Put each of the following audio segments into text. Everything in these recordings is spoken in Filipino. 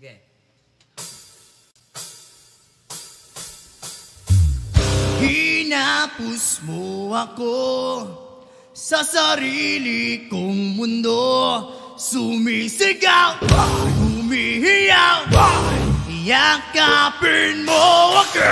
Sige. Hinapos mo ako sa sarili kong mundo. Sumisigaw, humihiyaw, yakapin mo ako.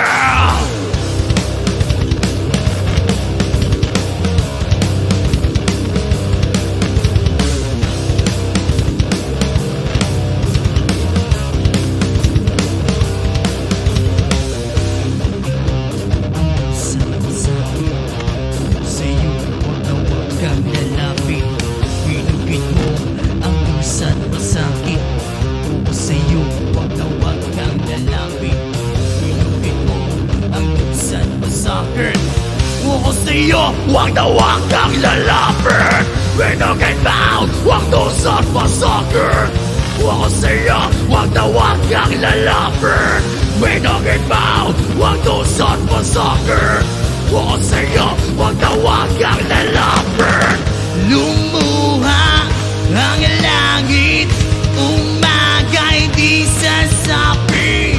Huwag na huwag kang lalapit. Pinugin mo ang tusot mo sakit. Ako sa'yo, huwag na huwag kang lalapit. Pinugin mo ang tusot mo sakit. Ako sa'yo, huwag na huwag kang lalapit. Lumuha ang langit, umagay di sasabi.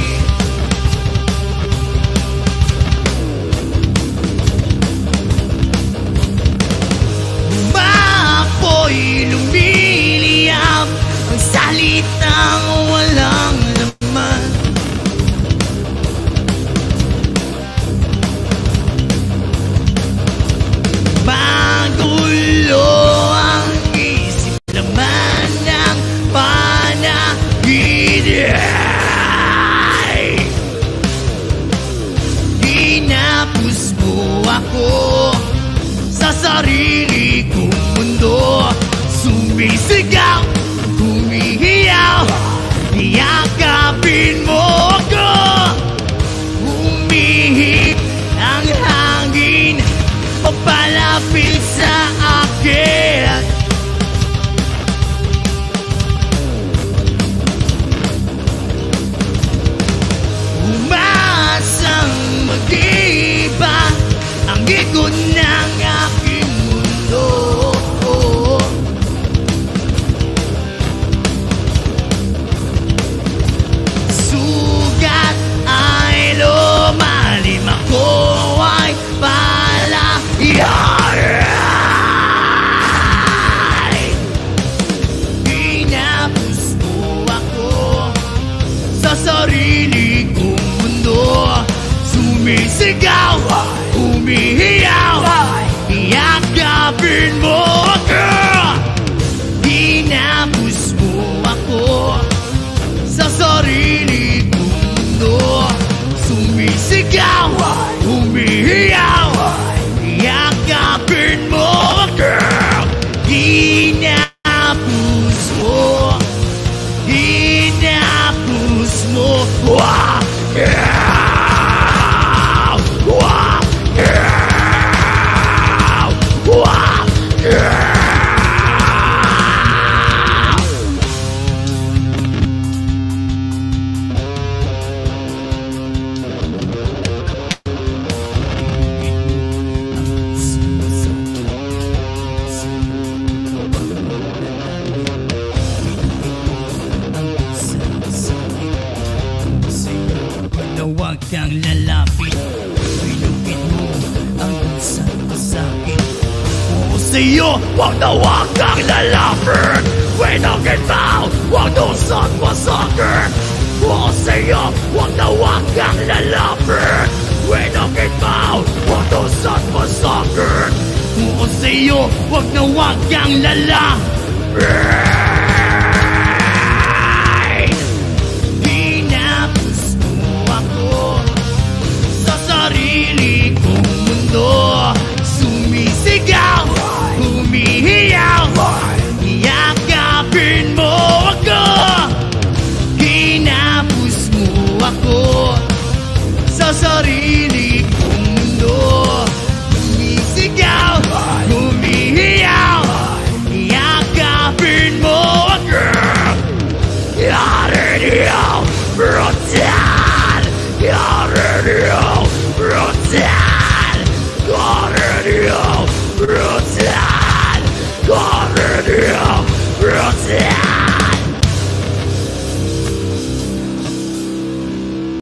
Ako'y lumiliyap, ang salitang walang laman. Magulo ang isip naman ng panaginip. Hinapos mo ako sa sarili kong mundo. Sumisigaw, humihiyaw, yakapin mo ako. Humihip ang hangin, papalapit sa akin. Umasang mag-iba ang ikot ng aking mundo. Sugat ay lumalim, ako ay palayay. Hinapos mo ako sa sarili kong mundo. Sumisigaw, humihiyaw, yakapin mo ako. Hinapos mo ako sa sarili kong mundo. Sumisigaw, humihiyaw, yakapin mo ako. Hinapos mo, hinapos mo. Huwag kang lalapit, pinugin mo ang tusot mo sakit. Ako sa'yo, huwag na huwag kang lalapit. Pinugin mo ang tusot mo sakit. Ako sa'yo, huwag na huwag kang lalapit. Pinugin mo ang tusot mo sakit. Ako sa'yo, huwag na huwag kang lalapit. Sarili kong mundo. Sumisigaw, humihiyaw, yakapin mo ako. Hinapos mo ako sa sarili kong mundo. Sumisigaw, humihiyaw, yakapin mo ako. Yaredio, brutal, yaredio, brutal, CARIñO, brutal, CARIñO, brutal.